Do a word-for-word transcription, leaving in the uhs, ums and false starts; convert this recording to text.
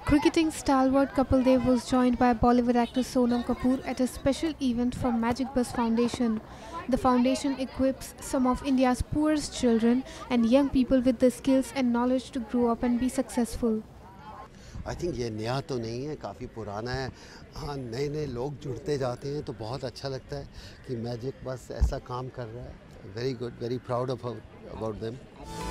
Cricketing stalwart Kapil Dev was joined by Bollywood actor Sonam Kapoor at a special event from Magic Bus Foundation. The foundation equips some of India's poorest children and young people with the skills and knowledge to grow up and be successful. I think ये नया तो नहीं है, काफ़ी पुराना है। हाँ, नए नए लोग जुड़ते जाते हैं तो बहुत अच्छा लगता है कि मैजिक बस ऐसा काम कर रहा है। Very good, very proud of about them.